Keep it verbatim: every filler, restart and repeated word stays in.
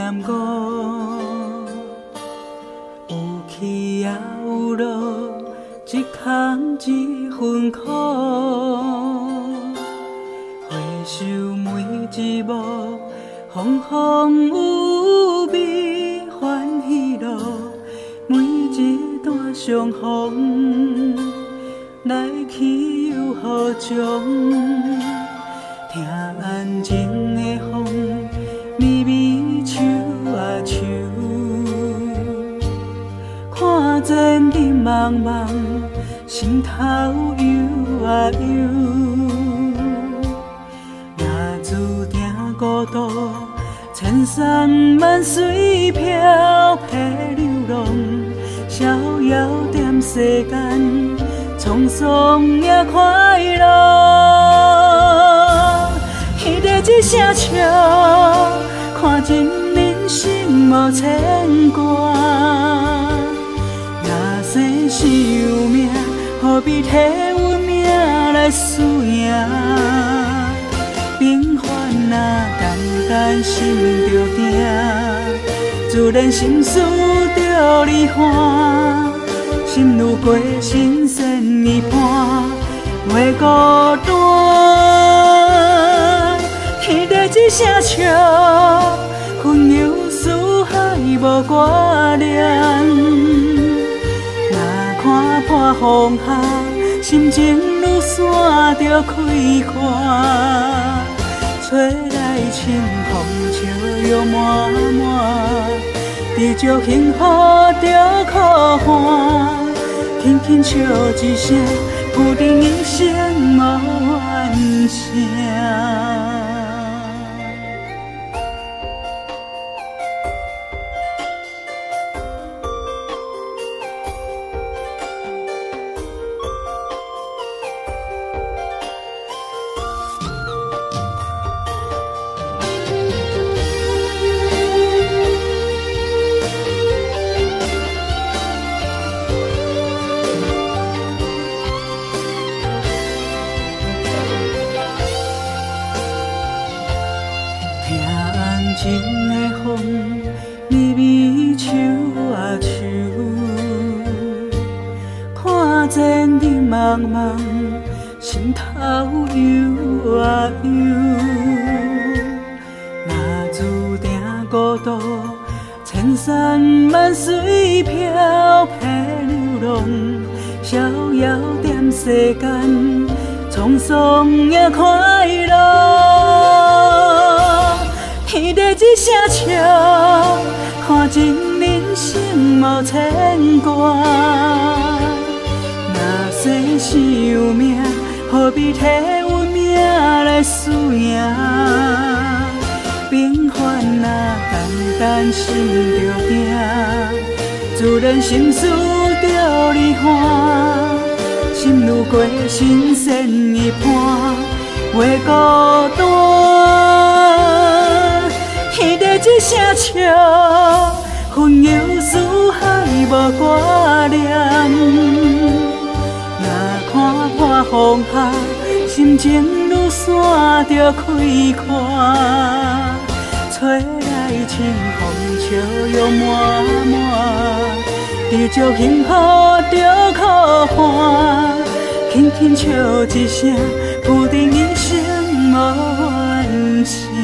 念故，有起也有落，一空一分苦。回首每一幕，风风有味，欢喜乐，每一段相逢，来去又何从？听安静的风，微微唱啊唱，看前人茫茫，心头游啊游。若注定孤独，千山万水飘泊流浪，逍遥踮世间，沧桑也快乐。彼个一声笑，看尽人生无牵挂。若生是有命，何必替阮命来输赢？平凡啊，淡淡心着定，自然心事着离欢。心如过新鲜一般，袂孤单。天地一声笑，云游四海无挂念。若看破风夏，心情愈散着开阔。吹来清风，笑容满满，知足幸福着可欢。轻轻笑一声，注定一生无怨声。静的风，微微唱啊唱，看前人茫茫，心头游啊游。若注定孤独，千山万水飘泊流浪，逍遥踮世间，沧桑也快乐。天地一声笑，看尽人生无牵挂。若生是有命，何必替阮命来输赢？平凡啊，淡淡心着定，自然心事着离欢。心如过新鲜一般，袂孤单。天地一声笑，云游四海无挂念。若看破风夏，心情愈散着开阔。吹来清风，笑容满满，知足幸福着可欢。轻轻笑一声，注定一生无怨声。